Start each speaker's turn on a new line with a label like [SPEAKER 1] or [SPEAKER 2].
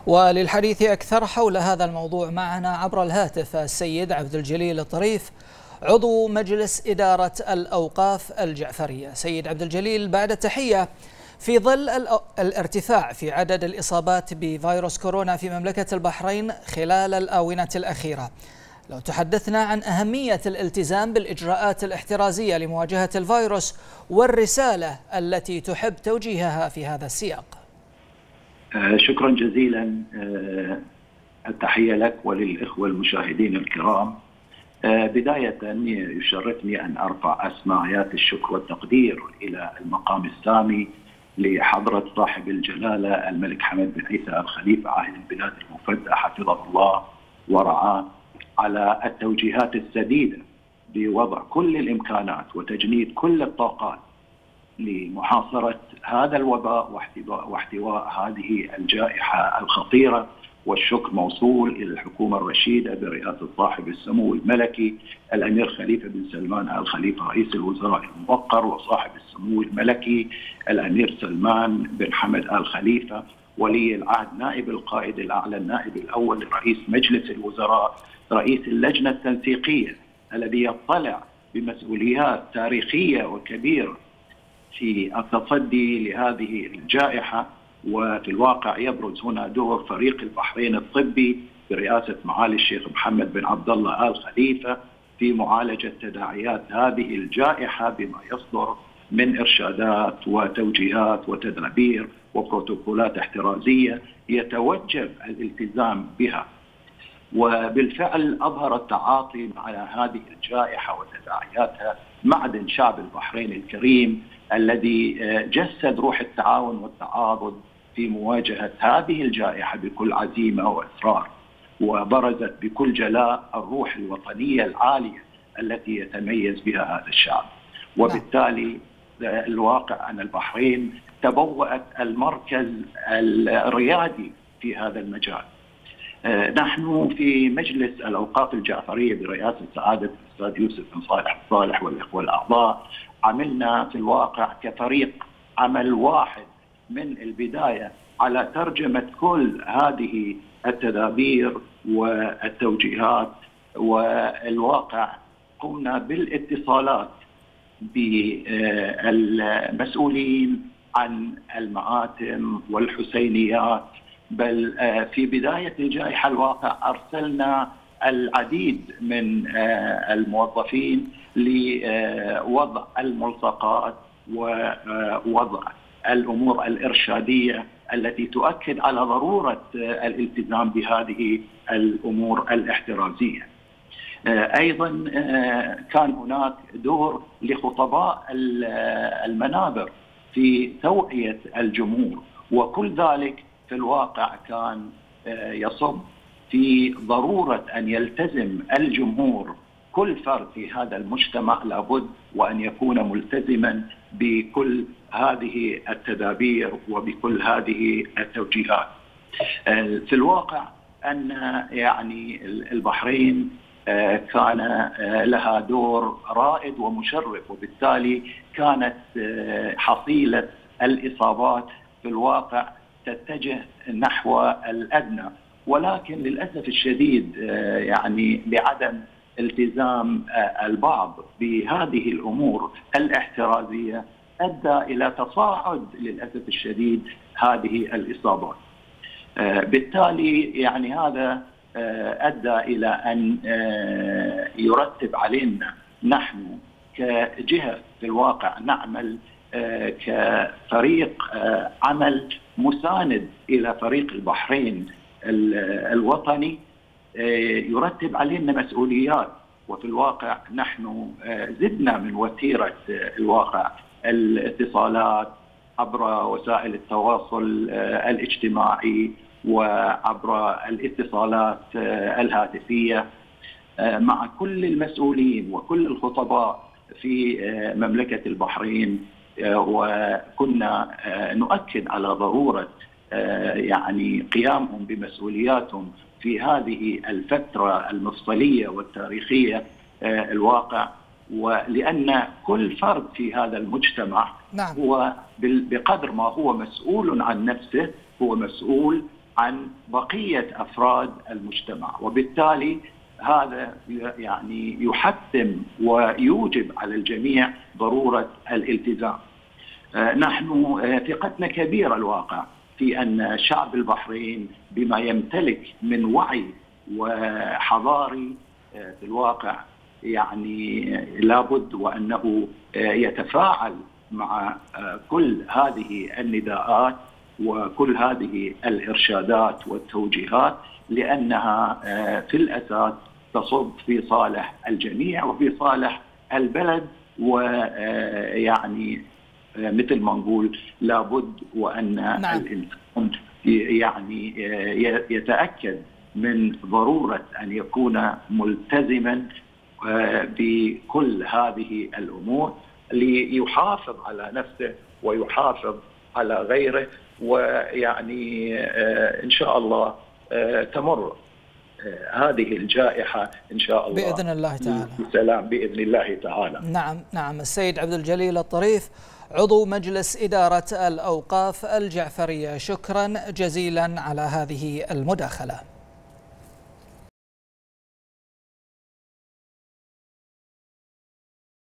[SPEAKER 1] وللحديث أكثر حول هذا الموضوع معنا عبر الهاتف السيد عبد الجليل الطريف، عضو مجلس إدارة الأوقاف الجعفرية. سيد عبد الجليل، بعد التحية، في ظل الارتفاع في عدد الإصابات بفيروس كورونا في مملكة البحرين خلال الآونة الأخيرة، لو تحدثنا عن أهمية الالتزام بالإجراءات الاحترازية لمواجهة الفيروس والرسالة التي تحب توجيهها في هذا السياق.
[SPEAKER 2] شكرا جزيلا. التحية لك وللإخوة المشاهدين الكرام. بداية يشرفني أن أرفع أسماعيات الشكر والتقدير إلى المقام السامي لحضرة صاحب الجلالة الملك حمد بن عيسى آل خليفة عاهل البلاد المفدى حفظه الله ورعاه على التوجيهات السديدة بوضع كل الإمكانات وتجنيد كل الطاقات لمحاصرة هذا الوباء واحتواء هذه الجائحة الخطيرة. والشكر موصول إلى الحكومة الرشيدة برئاسة صاحب السمو الملكي الأمير خليفة بن سلمان آل خليفة رئيس الوزراء الموقر، وصاحب السمو الملكي الأمير سلمان بن حمد آل خليفة ولي العهد نائب القائد الأعلى النائب الأول رئيس مجلس الوزراء رئيس اللجنة التنسيقية الذي يطلع بمسؤوليات تاريخية وكبيرة في التصدي لهذه الجائحة. وفي الواقع يبرز هنا دور فريق البحرين الطبي برئاسة معالي الشيخ محمد بن عبد الله آل خليفة في معالجة تداعيات هذه الجائحة بما يصدر من إرشادات وتوجيهات وتدابير وبروتوكولات احترازية يتوجب الالتزام بها. وبالفعل أظهر التعاطي مع هذه الجائحة وتداعياتها معدن شعب البحرين الكريم الذي جسد روح التعاون والتعاضد في مواجهة هذه الجائحة بكل عزيمة وإصرار، وبرزت بكل جلاء الروح الوطنية العالية التي يتميز بها هذا الشعب. وبالتالي الواقع أن البحرين تبوأت المركز الريادي في هذا المجال. نحن في مجلس الأوقاف الجعفرية برئاسة سعادة الأستاذ يوسف بن صالح الصالح والإخوة الأعضاء عملنا في الواقع كفريق عمل واحد من البداية على ترجمة كل هذه التدابير والتوجيهات. والواقع قمنا بالاتصالات بالمسؤولين عن المآتم والحسينيات، بل في بداية الجائحة الواقع أرسلنا العديد من الموظفين لوضع الملصقات ووضع الأمور الإرشادية التي تؤكد على ضرورة الالتزام بهذه الأمور الاحترازية. أيضا كان هناك دور لخطباء المنابر في توعية الجمهور، وكل ذلك في الواقع كان يصب في ضرورة أن يلتزم الجمهور. كل فرد في هذا المجتمع لابد وأن يكون ملتزما بكل هذه التدابير وبكل هذه التوجيهات. في الواقع أن يعني البحرين كان لها دور رائد ومشرف، وبالتالي كانت حصيلة الإصابات في الواقع تتجه نحو الأدنى. ولكن للأسف الشديد يعني بعدم التزام البعض بهذه الأمور الاحترازية أدى إلى تصاعد للأسف الشديد هذه الإصابات. بالتالي يعني هذا أدى إلى أن يرتب علينا نحن كجهة في الواقع نعمل كفريق عمل مساند إلى فريق البحرين الوطني، يرتب علينا مسؤوليات. وفي الواقع نحن زدنا من وتيرة الواقع الاتصالات عبر وسائل التواصل الاجتماعي وعبر الاتصالات الهاتفية مع كل المسؤولين وكل الخطباء في مملكة البحرين، وكنا نؤكد على ضرورة يعني قيامهم بمسؤولياتهم في هذه الفترة المفصلية والتاريخية الواقع. ولأن كل فرد في هذا المجتمع هو بقدر ما هو مسؤول عن نفسه هو مسؤول عن بقية أفراد المجتمع، وبالتالي هذا يعني يحتم ويوجب على الجميع ضرورة الالتزام. نحن ثقتنا كبيرة الواقع في أن شعب البحرين بما يمتلك من وعي وحضاري في الواقع يعني لابد وأنه يتفاعل مع كل هذه النداءات وكل هذه الإرشادات والتوجيهات، لأنها في الأساس تصب في صالح الجميع وفي صالح البلد. ويعني مثل ما نقول لابد وأن الإنسان يعني يتأكد من ضرورة أن يكون ملتزما بكل هذه الأمور ليحافظ على نفسه ويحافظ على غيره، ويعني إن شاء الله تمر هذه الجائحة إن شاء الله
[SPEAKER 1] بإذن الله تعالى
[SPEAKER 2] بسلام بإذن الله تعالى.
[SPEAKER 1] نعم. السيد عبد الجليل الطريف عضو مجلس إدارة الأوقاف الجعفرية، شكرا جزيلا على هذه المداخلة.